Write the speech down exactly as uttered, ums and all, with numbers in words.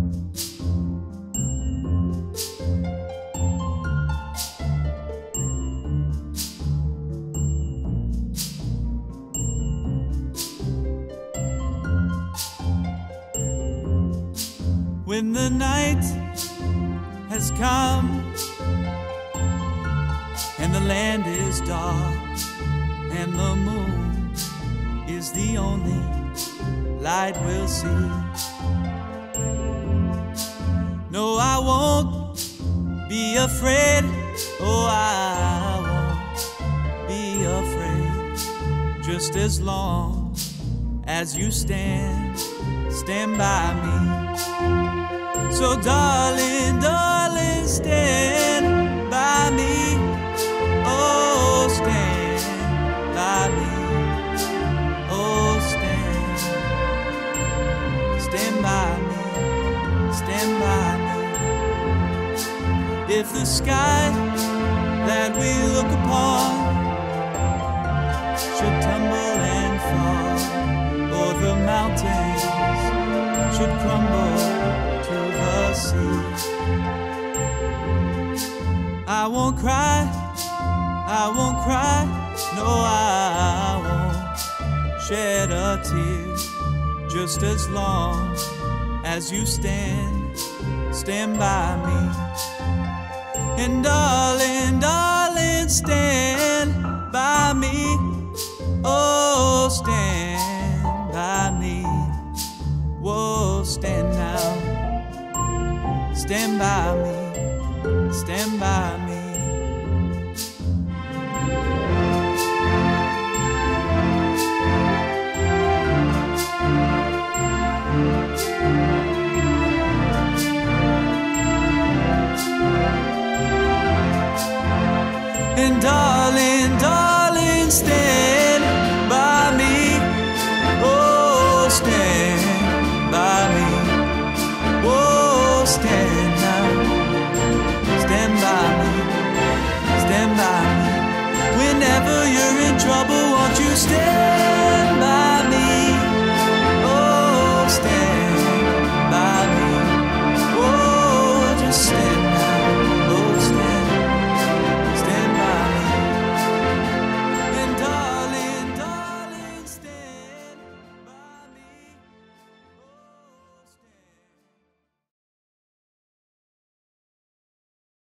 When the night has come and the land is dark and the moon is the only light we'll see, no, I won't be afraid. Oh, I won't be afraid, just as long as you stand, stand by me. So darling, darling, stand by me. Oh, stand by me. Oh, stand, stand by me, stand by me. If the sky that we look upon should tumble and fall, or the mountains should crumble to the sea, I won't cry, I won't cry, no, I won't shed a tear, just as long as you stand, stand by me. And darling, darling, stand by me. Oh, stand by me. Whoa, stand now, stand by me, stand by me. And darling, darling, stand by me. Oh, stand by me. Oh, stand now, stand by me, stand by me. Whenever you're in trouble, won't you stand?